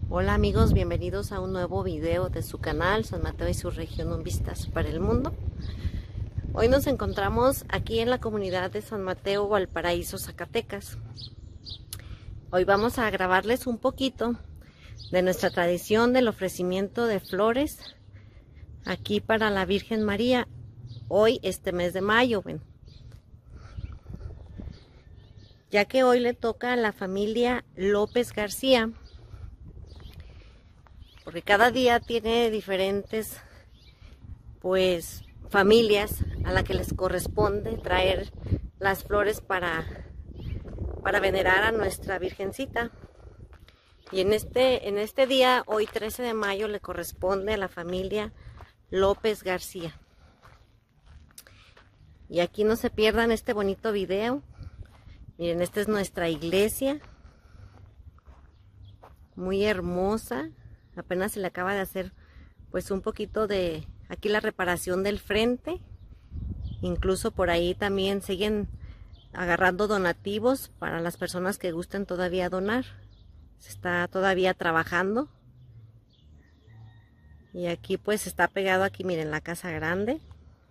Hola amigos, bienvenidos a un nuevo video de su canal San Mateo y su región, un vistazo para el mundo. Hoy nos encontramos aquí en la comunidad de San Mateo, Valparaíso, Zacatecas. Hoy vamos a grabarles un poquito de nuestra tradición del ofrecimiento de flores aquí para la Virgen María, hoy este mes de mayo, ya que hoy le toca a la familia López García, porque cada día tiene diferentes familias a la que les corresponde traer las flores para venerar a nuestra Virgencita. Y en este día, hoy 13 de mayo, le corresponde a la familia López García. Y aquí no se pierdan este bonito video. Miren, esta es nuestra iglesia, muy hermosa. Apenas se le acaba de hacer pues un poquito de aquí la reparación del frente. Incluso por ahí también siguen agarrando donativos para las personas que gusten todavía donar. Se está todavía trabajando. Y aquí pues está pegado aquí, miren, la casa grande.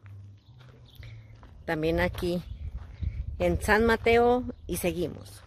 También aquí en San Mateo y seguimos.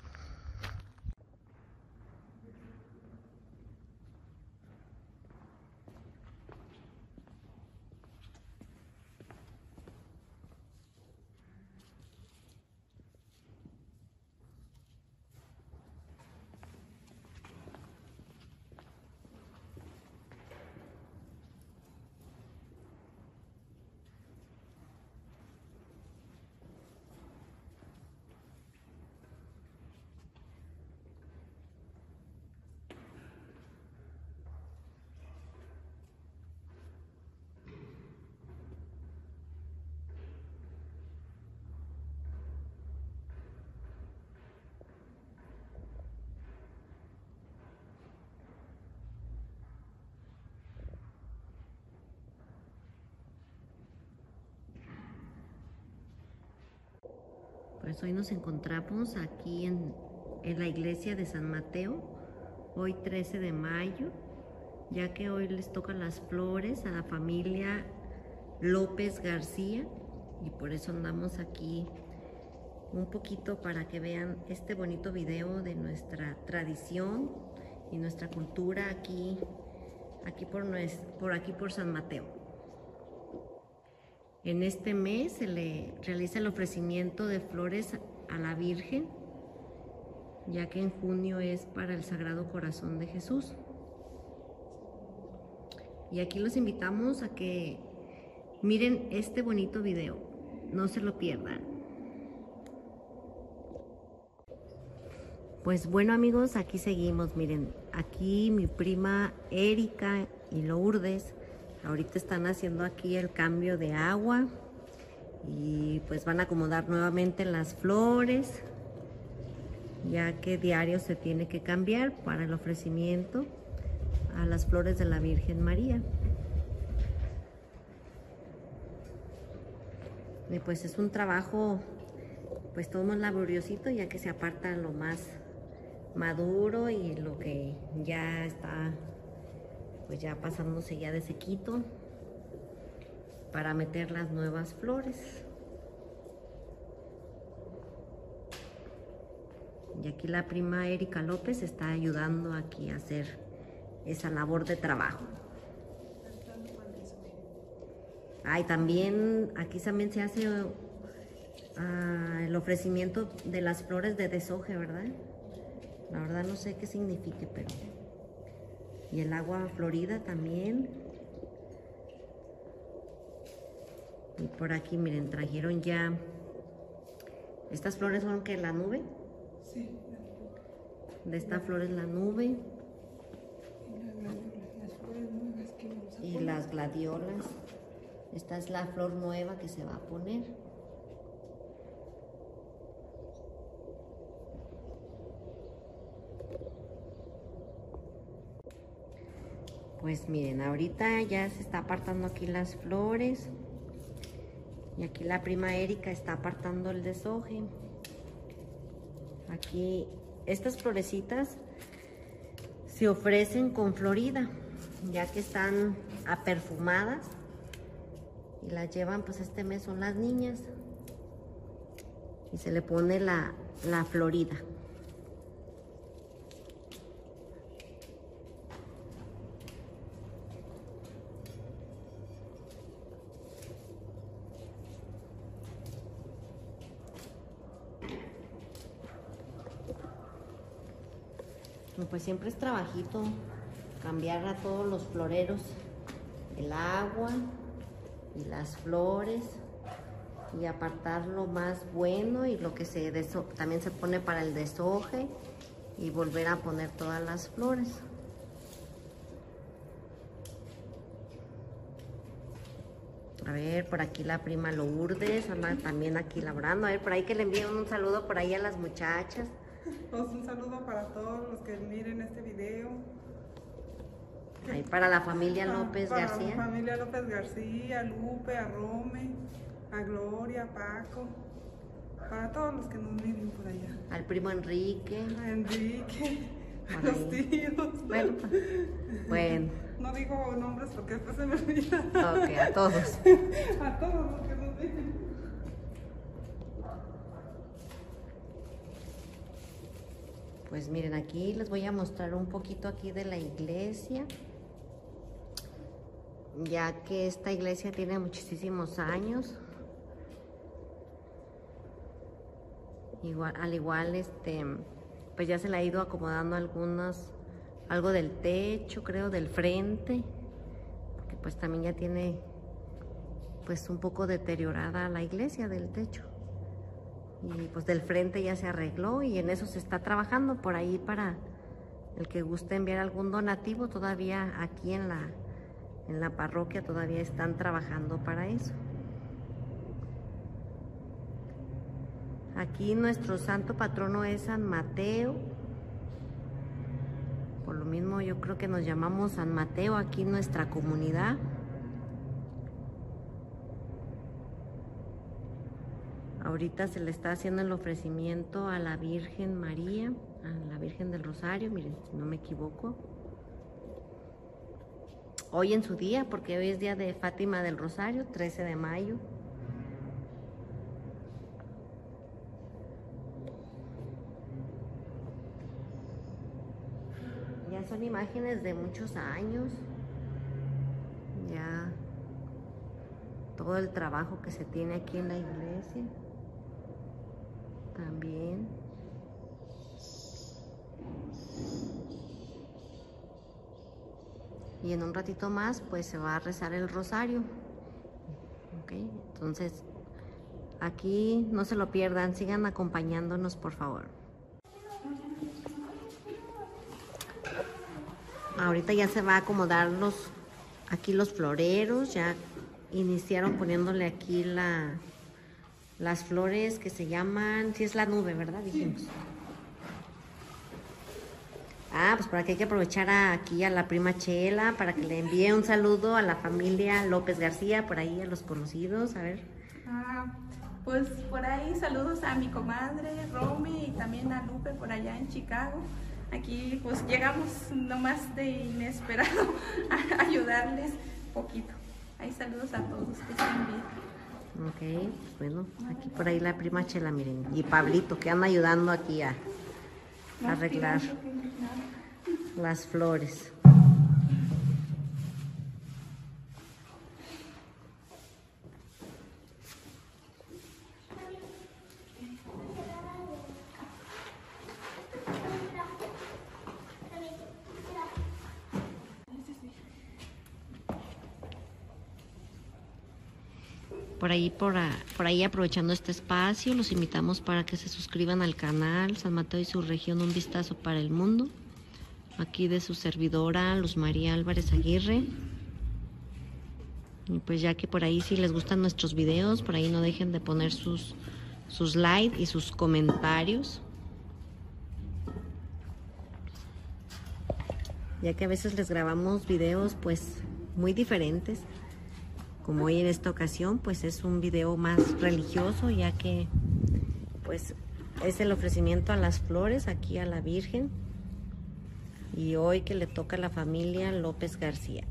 Pues hoy nos encontramos aquí en la iglesia de San Mateo, hoy 13 de mayo, ya que hoy les tocan las flores a la familia López García, y por eso andamos aquí un poquito para que vean este bonito video de nuestra tradición y nuestra cultura aquí por San Mateo. En este mes se le realiza el ofrecimiento de flores a la Virgen, ya que en junio es para el Sagrado Corazón de Jesús. Y aquí los invitamos a que miren este bonito video, no se lo pierdan. Pues bueno amigos, aquí seguimos, miren, aquí mi prima Erika y Lourdes ahorita están haciendo aquí el cambio de agua y pues van a acomodar nuevamente las flores, ya que diario se tiene que cambiar para el ofrecimiento a las flores de la Virgen María. Y pues es un trabajo pues todo más laboriosito, ya que se aparta lo más maduro y lo que ya está pues ya pasándose ya de sequito para meter las nuevas flores. Y aquí la prima Erika López está ayudando aquí a hacer esa labor de trabajo. Y también aquí también se hace el ofrecimiento de las flores de deshoje, ¿verdad? La verdad no sé qué signifique, pero... Y el agua florida también. Y por aquí, miren, trajeron ya... ¿Estas flores son que la nube? Sí. De esta flor es la nube. Las flores nuevas que vamos a poner. Y las gladiolas. Esta es la flor nueva que se va a poner. Pues miren, ahorita ya se está apartando aquí las flores. Y aquí la prima Erika está apartando el deshoje. Aquí estas florecitas se ofrecen con Florida, ya que están aperfumadas y las llevan, pues este mes son las niñas y se le pone la Florida. Pues siempre es trabajito cambiar a todos los floreros el agua y las flores y apartar lo más bueno y lo que también se pone para el deshoje y volver a poner todas las flores. A ver, por aquí la prima Lourdes anda también aquí labrando. A ver, por ahí que le envíen un saludo por ahí a las muchachas. Pues un saludo para todos los que miren este video. Ahí para la familia López para García. La familia López García, a Lupe, a Rome, a Gloria, a Paco. Para todos los que nos miren por allá. Al primo Enrique. A Enrique, a Por los ahí. tíos. Bueno, bueno. No digo nombres porque después se me olvida. Ok, a todos. A todos los que nos miren. Pues miren, aquí les voy a mostrar un poquito aquí de la iglesia, ya que esta iglesia tiene muchísimos años. Al igual, pues ya se le ha ido acomodando algo del techo, creo, del frente, porque pues también ya tiene pues un poco deteriorada la iglesia del techo. Y pues del frente ya se arregló y en eso se está trabajando por ahí para el que guste enviar algún donativo. Todavía aquí en la parroquia todavía están trabajando para eso. Aquí nuestro santo patrono es San Mateo. Por lo mismo yo creo que nos llamamos San Mateo aquí en nuestra comunidad. Ahorita se le está haciendo el ofrecimiento a la Virgen María, a la Virgen del Rosario, miren, si no me equivoco. Hoy en su día, porque hoy es día de Fátima del Rosario, 13 de mayo. Ya son imágenes de muchos años. Ya todo el trabajo que se tiene aquí en la iglesia. También. Y en un ratito más pues se va a rezar el rosario. Ok, entonces aquí no se lo pierdan, sigan acompañándonos por favor. Ahorita ya se va a acomodar aquí los floreros, ya iniciaron poniéndole aquí las flores que se llaman, sí es la nube, ¿verdad? Dijimos. Ah, pues por aquí hay que aprovechar aquí a la prima Chela para que le envíe un saludo a la familia López García, por ahí a los conocidos, a ver. Pues por ahí saludos a mi comadre Romy y también a Lupe por allá en Chicago. Aquí pues llegamos nomás de inesperado a ayudarles poquito. Ahí saludos a todos, que estén bien. Ok, bueno, aquí por ahí la prima Chela, miren, y Pablito que anda ayudando aquí a arreglar las flores. Por ahí aprovechando este espacio, los invitamos para que se suscriban al canal San Mateo y su región, un vistazo para el mundo. Aquí de su servidora, Luz María Álvarez Aguirre. Y pues ya que por ahí si les gustan nuestros videos, por ahí no dejen de poner sus likes y sus comentarios. Ya que a veces les grabamos videos pues muy diferentes. Como hoy en esta ocasión, pues es un video más religioso, ya que pues es el ofrecimiento a las flores aquí a la Virgen. Y hoy que le toca a la familia López García.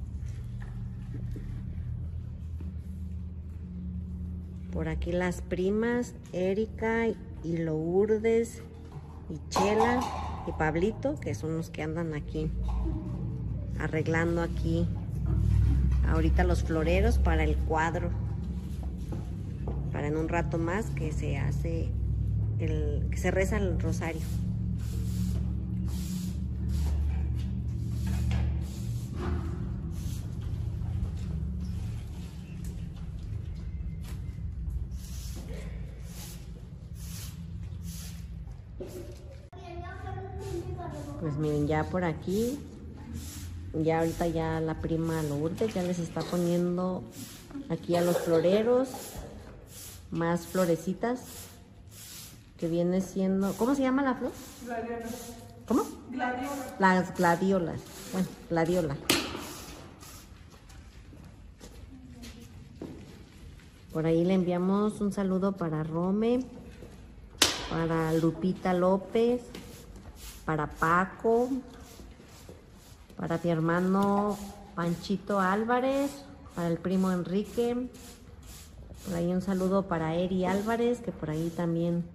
Por aquí las primas Erika y Lourdes y Chela y Pablito, que son los que andan aquí arreglando aquí ahorita los floreros para el cuadro, para en un rato más que se hace que se reza el rosario. Pues miren, ya por aquí, ya ahorita ya la prima Lourdes ya les está poniendo aquí a los floreros más florecitas, que viene siendo, ¿cómo se llama la flor? Gladiola. ¿Cómo? Gladiola. Las gladiolas, bueno, gladiola. Por ahí le enviamos un saludo para Rome, para Lupita López, para Paco, para mi hermano Panchito Álvarez, para el primo Enrique. Por ahí un saludo para Eri Álvarez, que por ahí también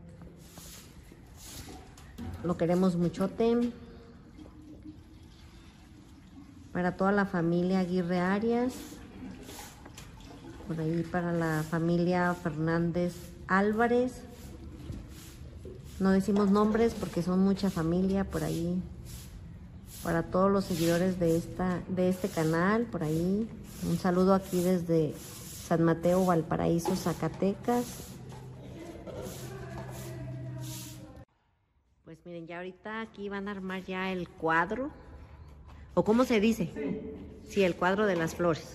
lo queremos muchote. Para toda la familia Aguirre Arias. Por ahí para la familia Fernández Álvarez. No decimos nombres porque son mucha familia por ahí. Para todos los seguidores de este canal, por ahí. Un saludo aquí desde San Mateo, Valparaíso, Zacatecas. Pues miren, ya ahorita aquí van a armar ya el cuadro. ¿O cómo se dice? Sí, el cuadro de las flores.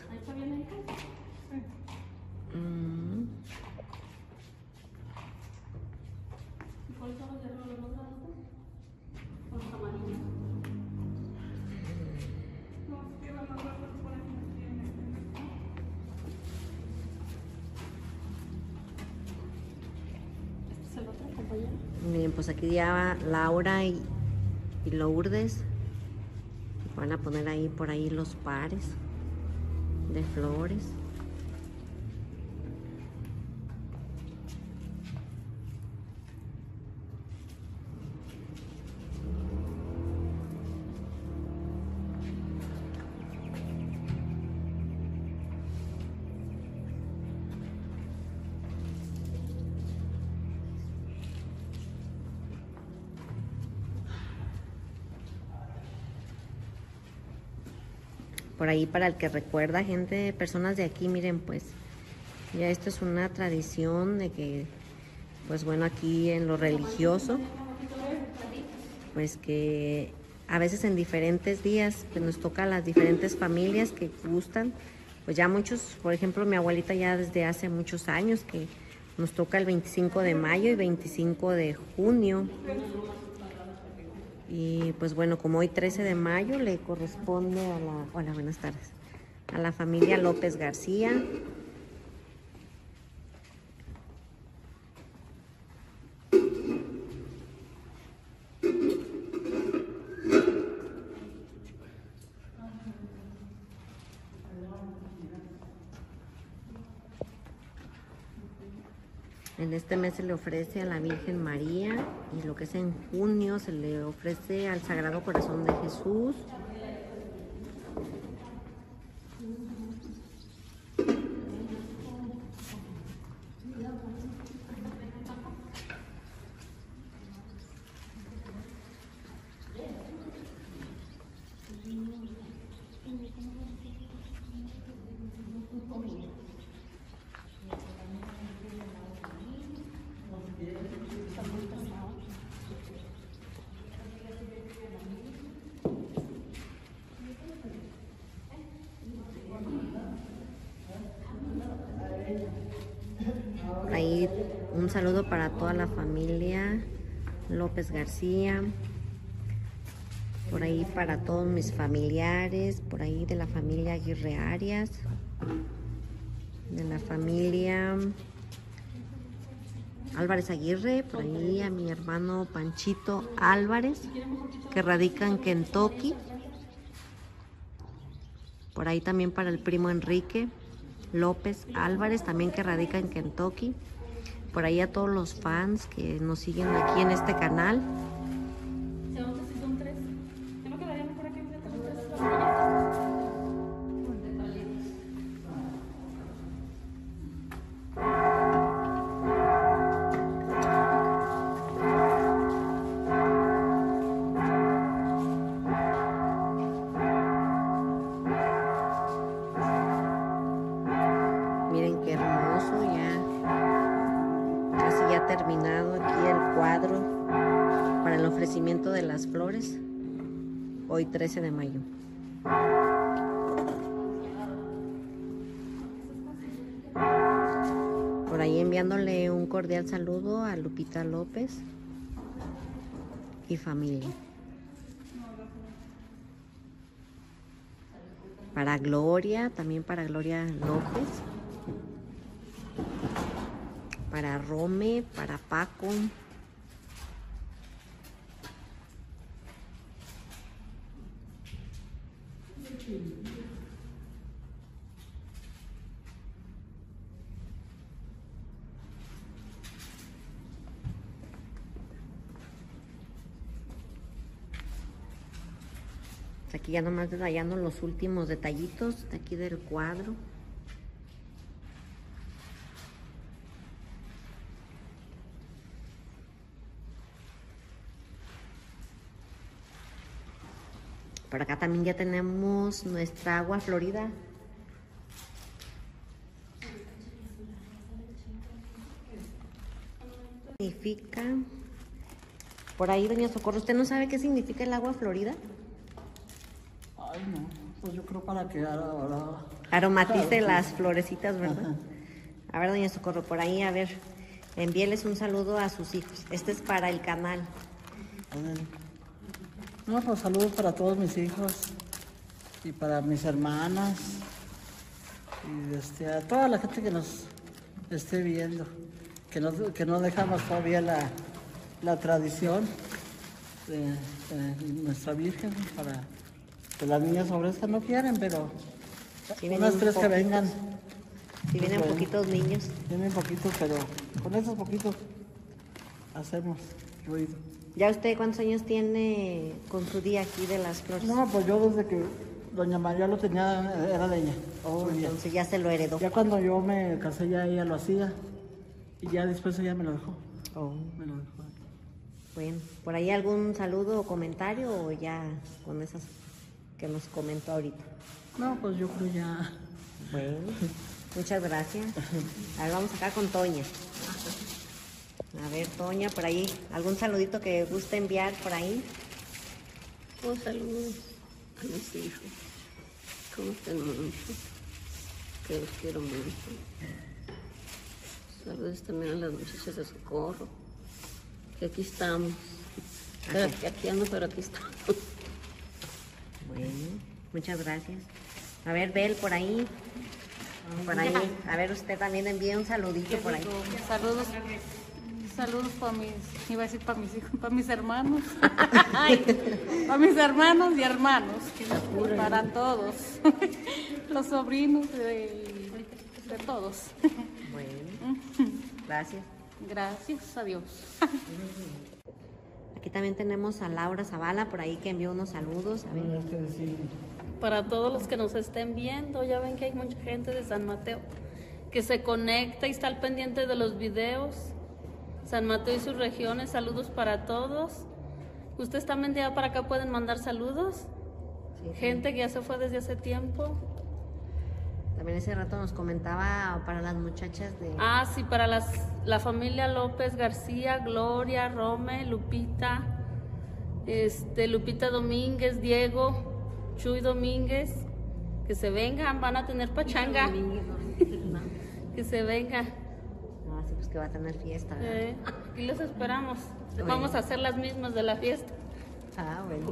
Miren, pues aquí ya Laura y Lourdes van a poner ahí por ahí los pares de flores. Por ahí para el que recuerda, gente, personas de aquí, miren, pues ya esto es una tradición de que, pues bueno, aquí en lo religioso, pues que a veces en diferentes días pues nos toca a las diferentes familias que gustan, pues ya muchos, por ejemplo mi abuelita ya desde hace muchos años que nos toca el 25 de mayo y 25 de junio. Y pues bueno, como hoy 13 de mayo le corresponde a la... Hola, buenas tardes. A la familia López García. En este mes se le ofrece a la Virgen María y lo que es en junio se le ofrece al Sagrado Corazón de Jesús. Ahí un saludo para toda la familia López García, por ahí para todos mis familiares, por ahí de la familia Aguirre Arias, de la familia Álvarez Aguirre, por ahí a mi hermano Panchito Álvarez, que radica en Kentucky. Por ahí también para el primo Enrique López Álvarez, también que radica en Kentucky. Por ahí a todos los fans que nos siguen aquí en este canal. Miren qué hermoso, ya casi ya terminado aquí el cuadro para el ofrecimiento de las flores, hoy 13 de mayo. Por ahí enviándole un cordial saludo a Lupita López y familia. Para Gloria, también para Gloria López. Para Rome, para Paco. Aquí ya nomás detallando los últimos detallitos de aquí del cuadro. Por acá también ya tenemos nuestra agua florida. Significa... Por ahí, doña Socorro, ¿usted no sabe qué significa el agua florida? Ay, no, pues yo creo para que ahora... Aromatice claro, las florecitas, ¿verdad? Ajá. A ver, doña Socorro, por ahí, a ver, envíeles un saludo a sus hijos. Este es para el canal. No, pues saludos para todos mis hijos y para mis hermanas y a toda la gente que nos esté viendo, que no dejamos todavía la tradición de nuestra Virgen, para que las niñas sobre esta no quieren, pero Sí, unas tres que vengan. Si vienen Bueno, poquitos niños. Vienen poquitos, pero con esos poquitos hacemos ruido. ¿Ya usted cuántos años tiene con su día aquí de las flores? No, pues yo desde que doña María lo tenía, era de ella. Oh, Muy bien. entonces ya se lo heredó. Ya cuando yo me casé, ya ella lo hacía. Y ya después ella me lo dejó. Oh, Me lo dejó. bueno, ¿por ahí algún saludo o comentario o ya con esas que nos comentó ahorita? No, pues yo creo ya. Bueno, muchas gracias. A ver, vamos acá con Toña. A ver, Toña, por ahí, ¿algún saludito que guste enviar por ahí? Oh, saludos a mis hijos. ¿Cómo están mucho? Que los quiero mucho. Saludos también a las muchachas de Socorro. Que aquí estamos. Pero aquí ando, pero aquí estamos. Bueno, muchas gracias. A ver, Bel, por ahí. Por ahí. A ver, usted también envía un saludito por ahí. Saludos. Saludos para mis, iba a decir para mis hijos, para mis hermanos. Para mis hermanos y hermanos. Para todos. Los sobrinos de todos. Bueno, gracias. Gracias a Dios. Aquí también tenemos a Laura Zavala por ahí que envió unos saludos. A ver. Para todos los que nos estén viendo, ya ven que hay mucha gente de San Mateo que se conecta y está al pendiente de los videos. San Mateo y sus regiones, saludos para todos. Ustedes también de allá para acá pueden mandar saludos. Sí, sí. Gente que ya se fue desde hace tiempo. También ese rato nos comentaba para las muchachas de... Ah, sí, para la familia López García, Gloria, Rome, Lupita, Lupita Domínguez, Diego, Chuy Domínguez, que se vengan, van a tener pachanga. Que se vengan. Ah, sí, pues que va a tener fiesta, ¿verdad? Aquí los esperamos. Bueno. Vamos a hacer las mismas de la fiesta. Ah, bueno.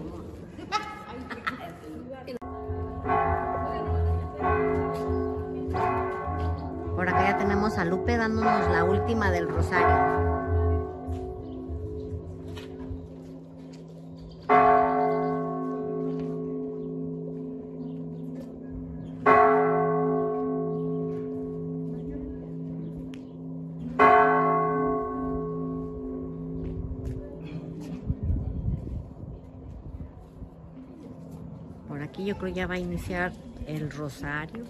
Por acá ya tenemos a Lupe dándonos la última del rosario. aquí yo creo ya va a iniciar el rosario.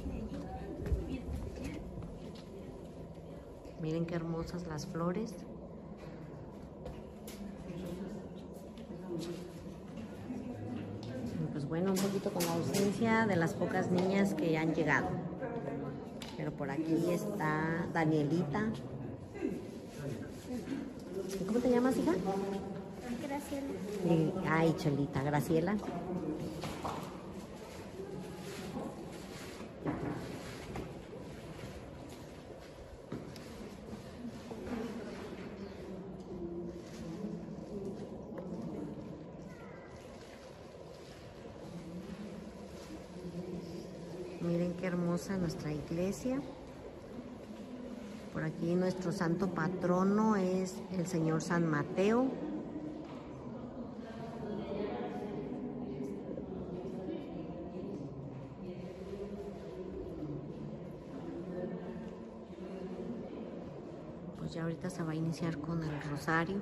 Miren qué hermosas las flores. Y pues bueno, un poquito con la ausencia de las pocas niñas que han llegado. Pero por aquí está Danielita. ¿Cómo te llamas, hija? Graciela. Ay, Cholita, Graciela. Miren qué hermosa nuestra iglesia. Por aquí nuestro santo patrono es el señor San Mateo. Pues ya ahorita se va a iniciar con el rosario.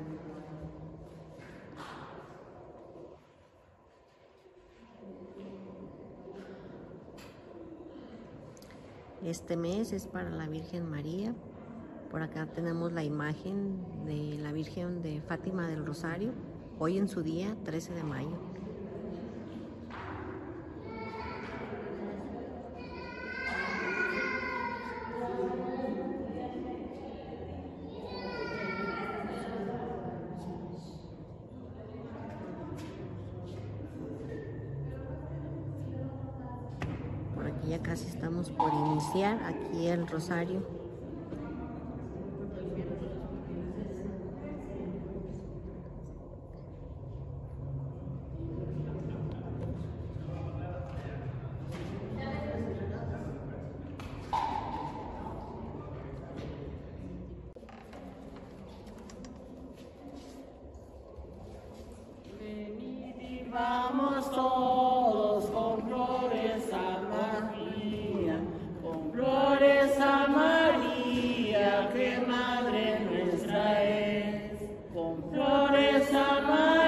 Este mes es para la Virgen María. Por acá tenemos la imagen de la Virgen de Fátima del Rosario, hoy en su día, 13 de mayo. Por aquí ya casi estamos por iniciar aquí el rosario. Vamos todos con flores a María, con flores a María, que Madre nuestra es. Con flores a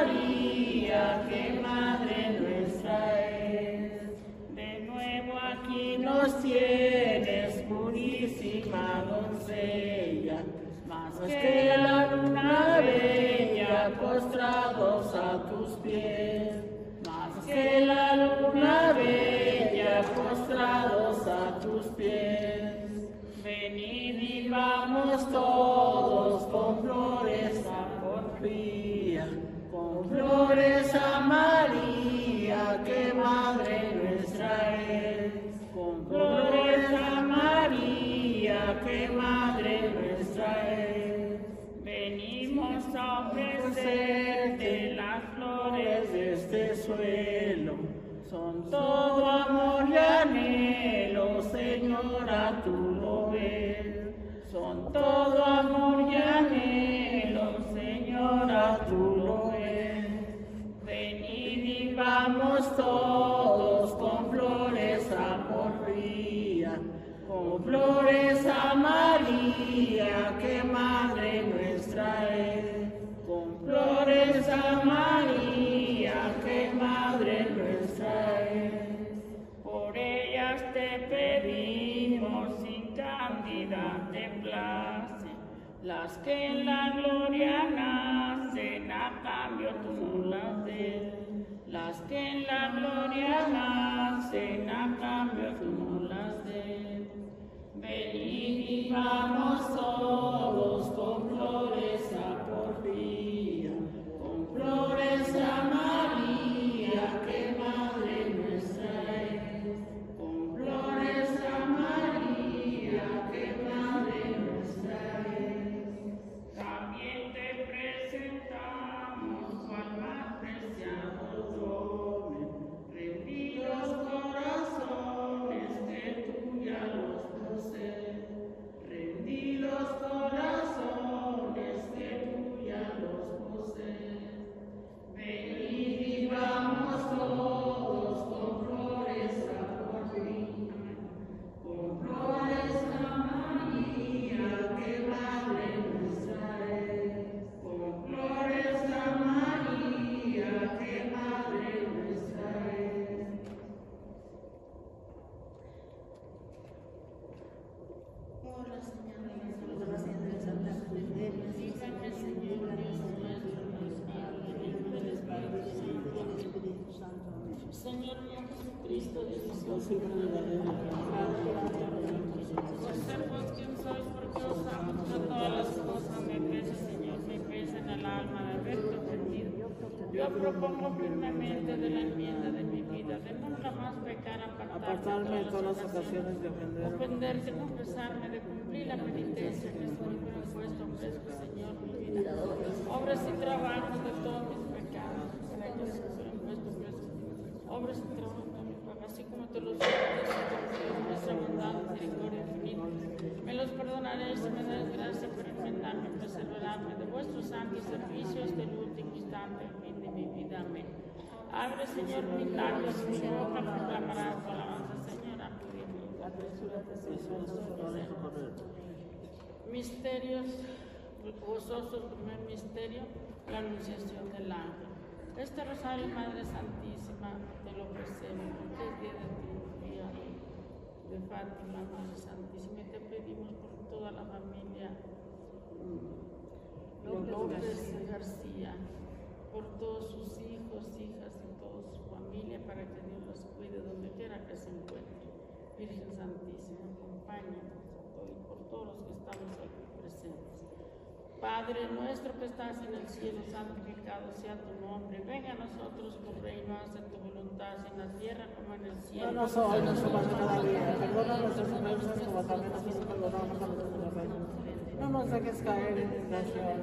María, que Madre nuestra es. De nuevo aquí nos tienes, purísima doncella, más que la luna bella, postrados a tus pies. Más que la luna bella, postrados a tus pies. Venid y vamos todos con flores a Porfía, con flores a María, que Madre nuestra es. Con flores a María, que Madre nuestra es. Venimos a ofrecerte las flores de este suelo, son todo amor y anhelo, Señora, tú lo ves. Son todo amor y anhelo, Señora, tú lo ves. Venid y vamos todos con flores a Porfía, con flores a María, que Madre nuestra es. Con flores a María, que Madre nuestra es. Por ellas te pedimos, sin candidad te place, las que en la gloria nacen, a cambio tú no las des. Las que en la gloria nacen, a cambio tú no las des. Venid y vamos todos con flores a Porfía, con flores a María, que Madre nuestra es. Con flores a María, que Madre nuestra es. También te presentamos cual más preciado don, rendidos corazones que tú ya los posees. Rendidos siempre de la vida. Observos quién sois porque os amo sobre todas las cosas, me pesa, Señor, me pesa en el alma de haberte ofendido. Yo propongo firmemente de la enmienda de mi vida, de nunca más pecar, Apartarme en todas las ocasiones de ofenderte, confesarme, de cumplir la penitencia que estoy propuesto, ofrezco, Señor, mi vida. Obras y trabajos de todos mis pecados, para que se puedan puesto preso. Obras y trabajos de mi pecado, así como te los ofrezco, nuestra bondad, misericordia infinita. Me los perdonaré si me das gracia para enmendarme, preservarme de vuestros santos servicios hasta el último instante, el fin de mi vida. Amén. Abre, Señor, mis labios, mi boca proclamará tu alabanza, Señor. Apresúrate, Señor. Misterios gozosos, primer misterio, la anunciación del ángel. Este rosario, Madre Santísima, te lo ofrecemos porque es día de tu día de Fátima, Madre Santísima, y te pedimos por toda la familia López García, por todos sus hijos, hijas y toda su familia, para que Dios los cuide donde quiera que se encuentren. Virgen Santísima, acompáñanos y por todos los que estamos aquí presentes. Padre nuestro que estás en el cielo, santificado sea tu nombre. Venga a nosotros tu reino, haz tu voluntad en la tierra como en el cielo. Danos hoy nuestro pan de cada día. Perdona nuestras ofensas como también nosotros perdonamos a nuestros ofensores. No nos dejes caer en tentación.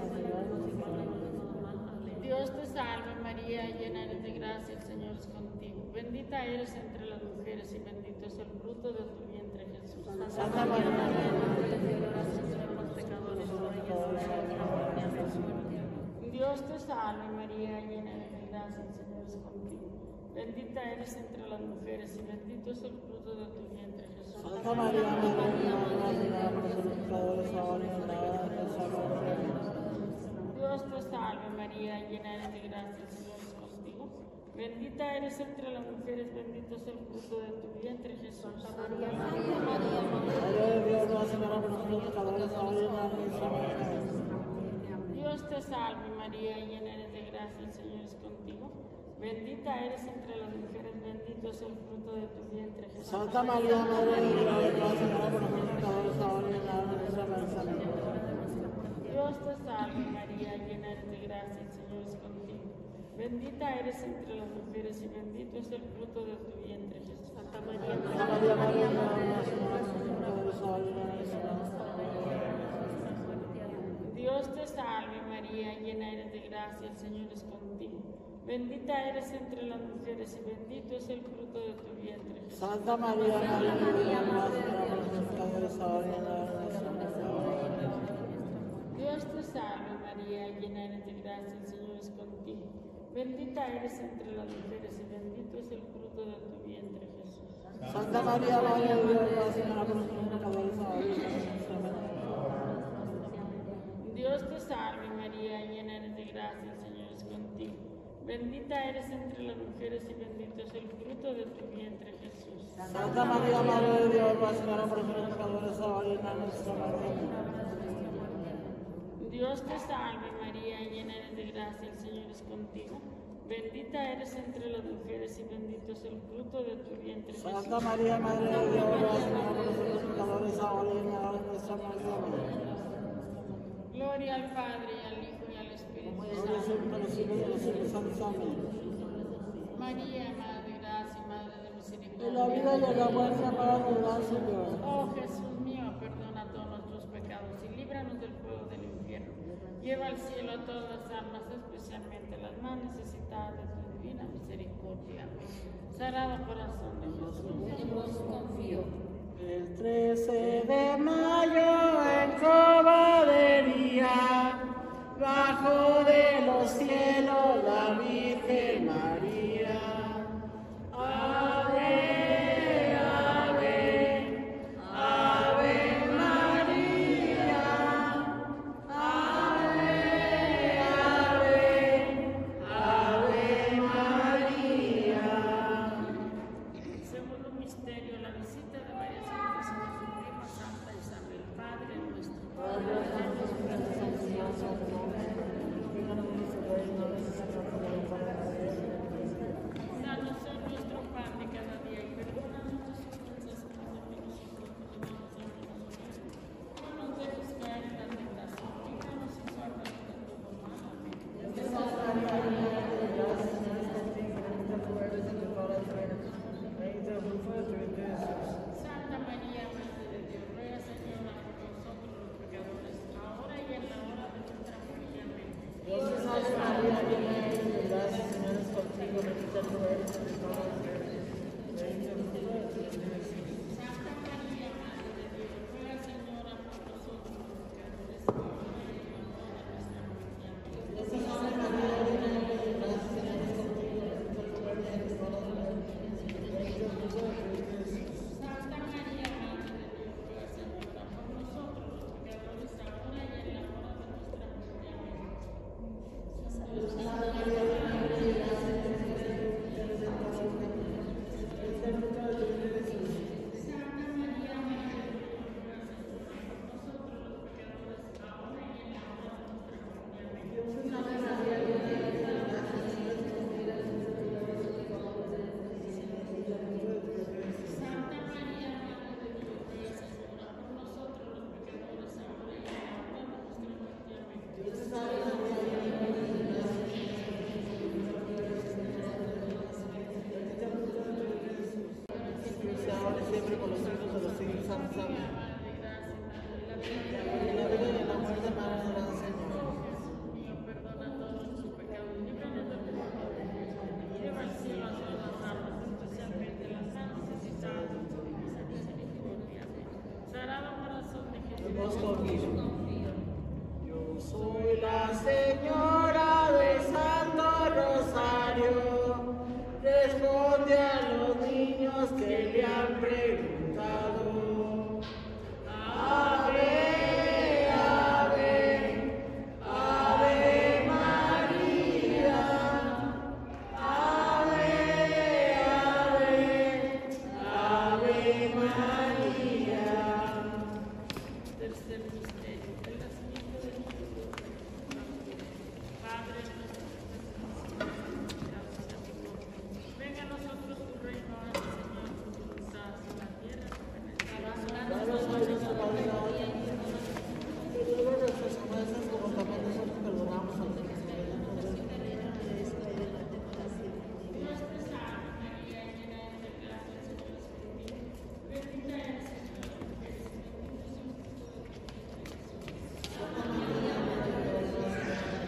Dios te salve María, llena eres de gracia, el Señor es contigo. Bendita eres entre las mujeres y bendito es el fruto de tu vientre, Jesús. Santa María, Dios te salve María, llena eres de gracia, el Señor es contigo. Bendita eres entre las mujeres y bendito es el fruto de tu vientre, Jesús. Santa María, Madre de Dios, ruega por nosotros pecadores, ahora y en la hora de nuestra muerte. Dios te salve María, llena eres de gracia, el Señor es contigo. Bendita eres entre las mujeres, bendito es el fruto de tu vientre, Jesús. Madre de Dios, ruega Señora por nosotros pecadores, ahora y en la hora de nuestra muerte. Dios te salve María, llena eres de gracia, el Señor es contigo. Bendita eres entre las mujeres, bendito es el fruto de tu vientre, Jesús. Santa María, Madre de Dios, ruega Señora por nosotros pecadores, ahora y en la hora de nuestra muerte. Dios te salve María, llena eres de gracia, el Señor es contigo. Bendita eres entre las mujeres y bendito es el fruto de tu vientre, Jesús. Santa María, Madre de Dios, ruega Señora por nosotros pecadores, ahora y en la hora de nuestra muerte. Dios te salve María, llena eres de gracia, el Señor es contigo. Bendita eres entre las mujeres y bendito es el fruto de tu vientre, Jesús. Santa María, Madre de Dios, ruega Señora por nosotros pecadores, ahora y en la hora de nuestra muerte. Dios te salve María, llena eres de gracia, el Señor es contigo. Bendita eres entre las mujeres y bendito es el fruto de tu vientre, Jesús. Santa María, Madre de Dios, ruega Señora por nosotros pecadores, ahora y en la hora de nuestra muerte. Dios te salve María, llena eres de gracia, el Señor es contigo. Bendita eres entre las mujeres y bendito es el fruto de tu vientre, Jesús. Santa María, Madre de Dios, ruega Señora por nosotros pecadores, ahora y en la hora de nuestra muerte. Dios te salve María, llena eres de gracia, el Señor es contigo. Bendita eres entre las mujeres y bendito es el fruto de tu vientre, Jesús. Santa María, Madre de Dios, ruega Señora por nosotros pecadores, ahora y en la hora de nuestra muerte. Gloria al Padre, y al Hijo, y al Espíritu Gloria Santo. siempre a los siglos de los siglos. Amén. María, Madre de gracia y Madre de En misericordia. la vida y en la muerte, para Señor. Oh Jesús mío, perdona todos nuestros pecados y líbranos del fuego del infierno. Lleva al cielo a todas las almas, especialmente las más necesitadas de tu divina misericordia. Sagrado corazón de Jesús, en vos confío. El 13 de mayo en Covadería, bajo de los cielos la Virgen María. Ave, ave, ave María. Ave, ave, ave María. Segundo misterio, la visita de María Santísima, su prima Santa Isabel, Padre nuestro. Yo soy la señora de Santo Rosario, responde a los niños que le han preguntado. Ave, ave, ave María, ave, ave, ave María. Tercer misterio, el nacimiento de Jesús. Padre nuestro, venga a nosotros tu reino, ahora Señor, tu voluntad en la tierra como en el cielo. Danos hoy nuestro pan de cada día y perdona nuestras ofensas como también nosotros perdonamos a los que nos ofenden. Dios te salve María, llena eres de gracia, el Señor es contigo. Bendita eres entre las mujeres y bendito es el fruto de tu vientre, Jesús. Santa María, Madre de Dios, Dios te salve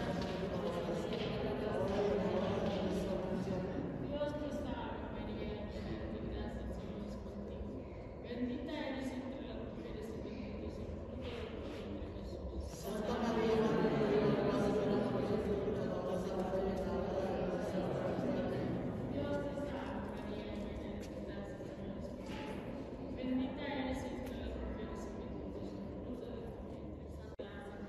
María, llena eres de gracia, el Señor es contigo. Bendita eres entre las mujeres y bendito es el fruto de tu vientre, Jesús. Santa María, Madre de Dios, ruega por nosotros pecadores, ahora y en la hora de nuestra muerte. Dios te salve María, llena eres de gracia, el Señor es contigo. Bendita eres entre las mujeres y bendito es el fruto de tu vientre,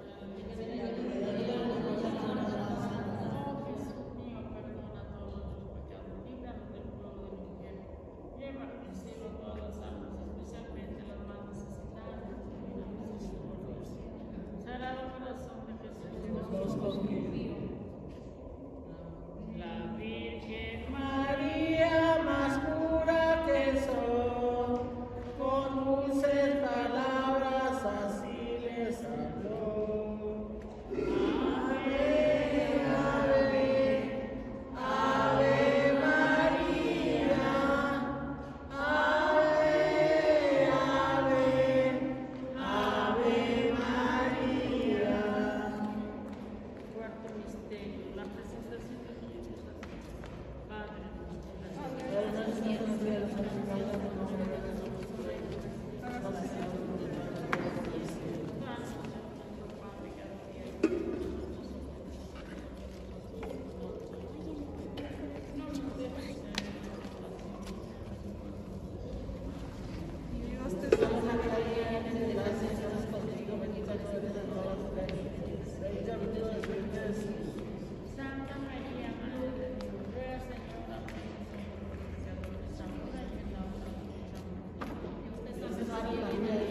Santa Oh Jesús mío, perdona todos nuestros pecados, líbranos del fuego del infierno, lleva al cielo a todas las almas, especialmente las más necesitadas de tu divina misericordia. Sagrado corazón de Jesús, la Virgen María, más pura que el sol, con dulces palabras así les habló. Ave, ave, ave María, ave, ave, ave María. Cuarto misterio, la presentación de Jesús a Dios. Padre nuestro, Dios te salve María, llena de gracia, el Señor es contigo, bendita tú eres entre todas las mujeres, bendito el fruto de tu vientre, Jesús. Santa María, Madre de Dios, ruega Señora por nosotros los pecadores, ahora y en la hora de nuestra muerte. Dios te salve María, llena de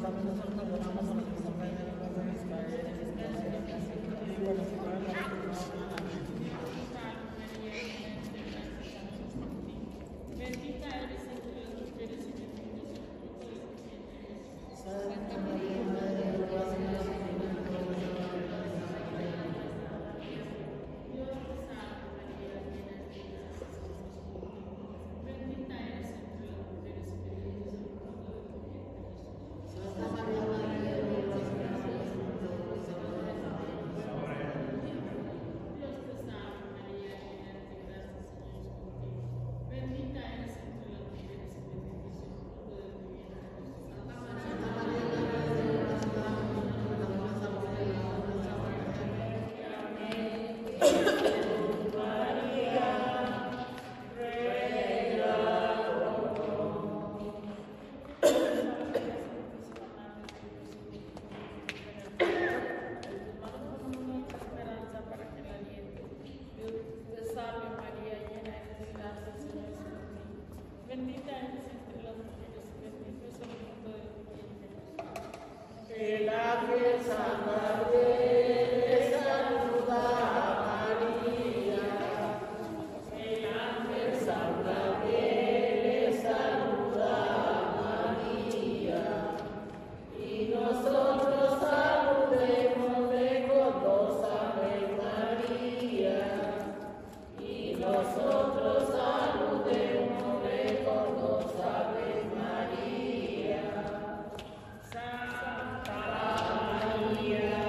también nosotros perdonamos a los que nos ofenden en lugar de mis caídas. Líbranos, Señor, de la tentación. Bendita eres entre las mujeres y bendito es el fruto de tu vientre, Jesús. Santa María, Madre de Dios, Dios te salve María, llena eres de gracia, Bendita eres entre las mujeres y bendito es el fruto de tu vientre, Jesús. Santa María, Madre de Dios, Dios te salve Dios te salve, María, llena eres de gracia, Señor es contigo. Bendita eres entre las mujeres y bendito es el fruto de tu vientre, Jesús. Esperanza para que la aliente. Dios te salve, María, llena eres de gracia, Señor es contigo. Bendita eres entre las mujeres y bendito es el fruto de tu vientre, Jesús. el ángel San Gabriel saluda a María. El ángel San Gabriel saluda a María. Y nosotros saludémosle con dos Ave María. Y nosotros saludémosle con dos Ave María. Santa María,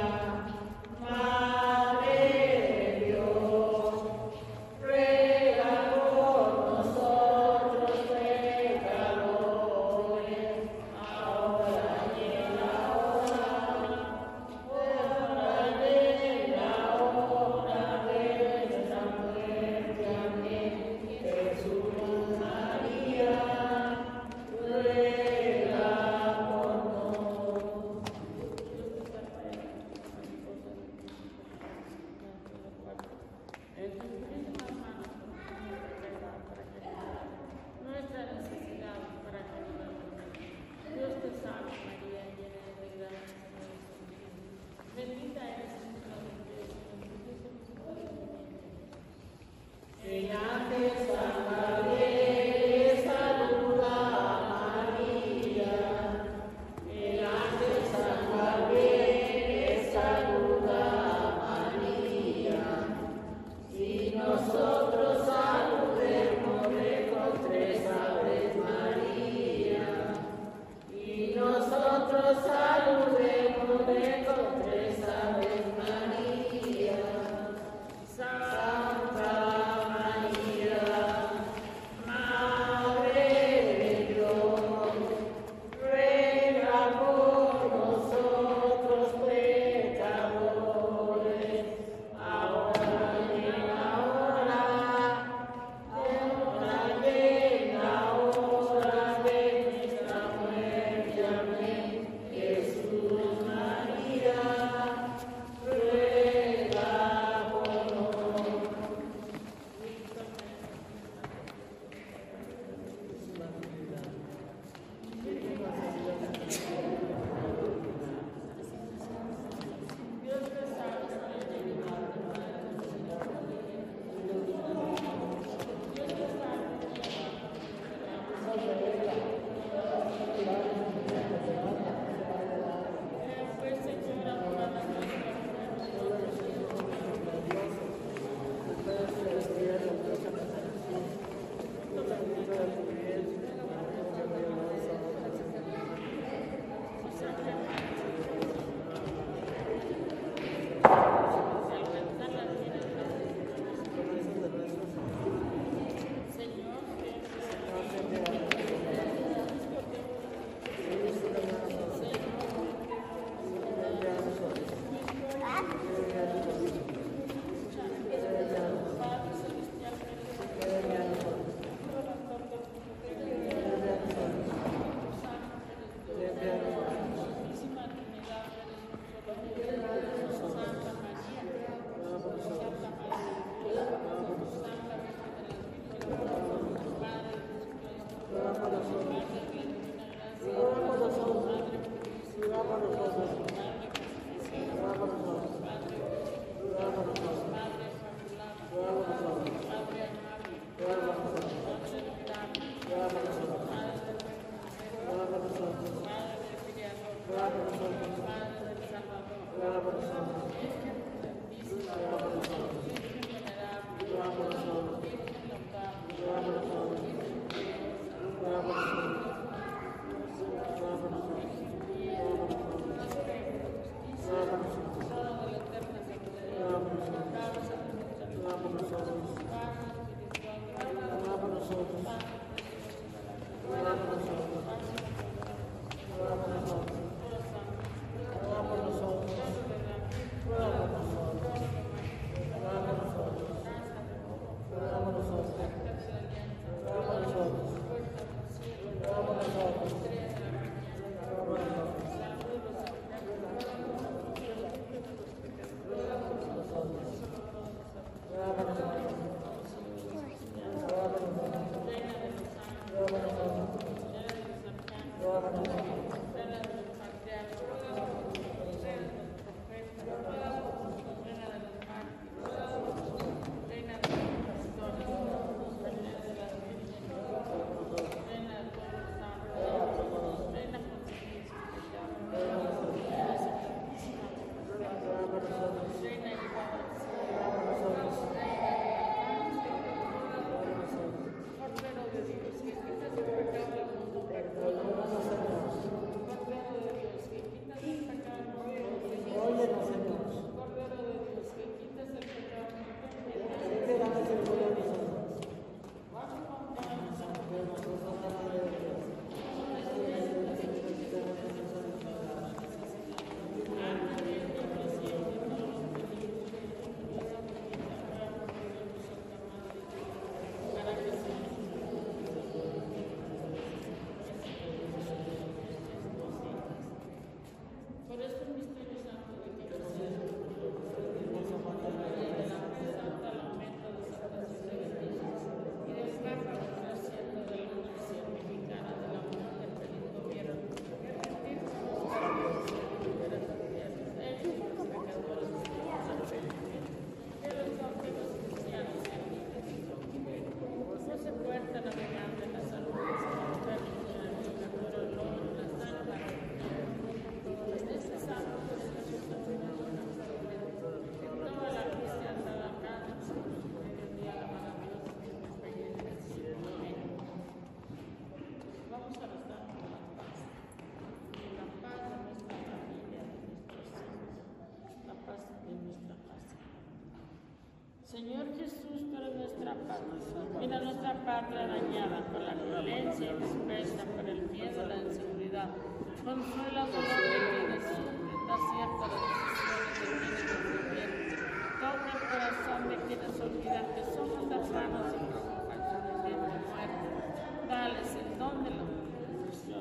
Señor Jesús, tú eres nuestra paz. Mira nuestra patria dañada por la violencia y dispersa por el miedo y la inseguridad. Consuela al dolor de quienes sufren, da cierta las decisiones de quienes nos gobiernan. Toca el corazón de quienes olvidan que somos hermanos y provocan sufrimiento y muerte. Dales el don de la conversión.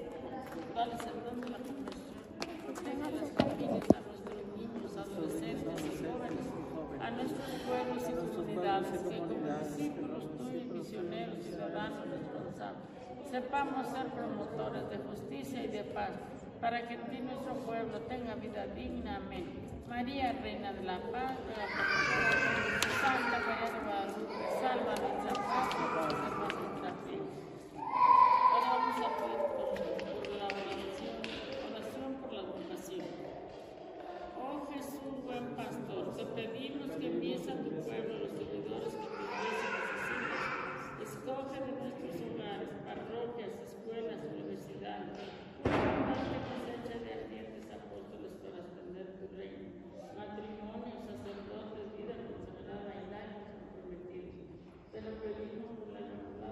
Dales el don de la conversión. Protege a las familias, a nuestros niños, adolescentes y jóvenes, a nuestros pueblos y comunidades, que como discípulos tuyos, misioneros, ciudadanos responsables, sepamos ser promotores de justicia y de paz, para que en ti nuestro pueblo tenga vida digna. Amén. María, Reina de la Paz, ruega por nosotros. Santa María de Guadalupe, salva nuestra patria, conserva nuestra fe. Oramos a ti por la oración por la vocación. Oh Jesús, buen pastor, te pedimos que envíes a tu pueblo los seguidores que tu iglesia necesita. Escoge de nuestros hogares, parroquias, escuelas, universidades, una abundante cosecha de ardientes apóstoles para extender tu reino, matrimonio, sacerdotes, vida consagrada y laicos comprometidos. Te lo pedimos por la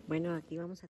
Bueno, aquí vamos a